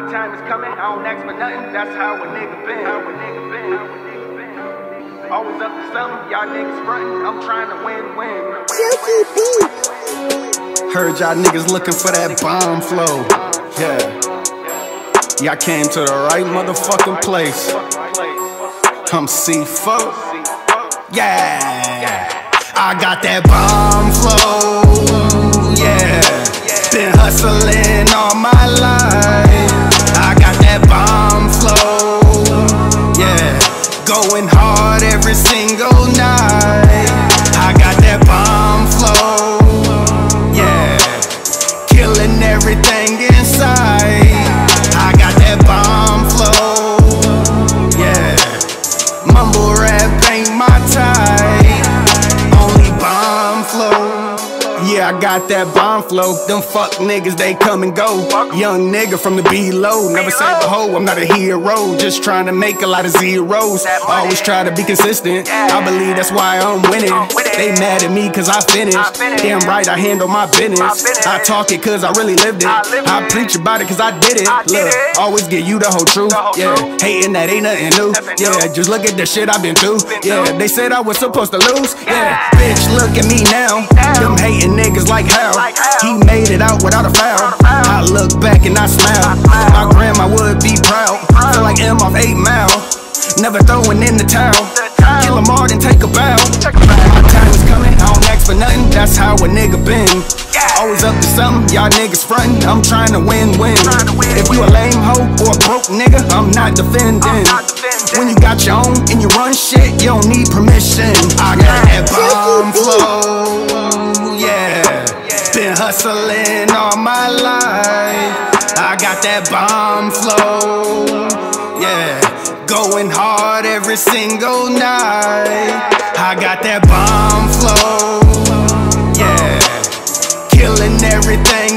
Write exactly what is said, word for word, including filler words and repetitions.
My time is coming, I don't ask for nothing. That's how a nigga been. How a nigga been. How a nigga been. Always up to something, y'all niggas frontin'. I'm trying to win, win. Heard y'all niggas looking for that bomb flow. Yeah. Y'all came to the right motherfucking place. Come see folk. Yeah. I got that bomb flow. Yeah. Been hustling all my life. I got that bomb flow. Yeah. Going hard every single night. I got that bomb flow. Yeah. Killing everything inside. I got that bomb flow. Yeah. Mumble rap ain't my type. Only bomb flow. Yeah, I got that bomb flow. Them fuck niggas, they come and go. Young nigga from the B-low. Never say the hoe, I'm not a hero. Just trying to make a lot of zeros. Always try to be consistent. I believe that's why I'm winning. They mad at me cause I finished. Damn right, I handle my business. I talk it cause I really lived it. I preach about it cause I did it. Look, always give you the whole truth. Yeah, hating that ain't nothing new. Yeah, just look at the shit I've been through. Yeah, they said I was supposed to lose. Yeah, bitch, look at me now. Them hating niggas like how he made it out without a foul. I look back and I smile. My grandma would be proud. Feel like M off eight Mile. Never throwing in the towel. Kill them all, then take a bow. My time is coming, I don't ask for nothing. That's how a nigga been. Always up to something, y'all niggas frontin'. I'm trying to win, win. If you a lame hoe or a broke nigga, I'm not defending. When you got your own and you run shit, you don't need permission. I got that bomb flow. Yeah. Been hustling all my life. I got that bomb flow. Yeah. Going hard every single night. I got that bomb flow. Yeah. Killing everything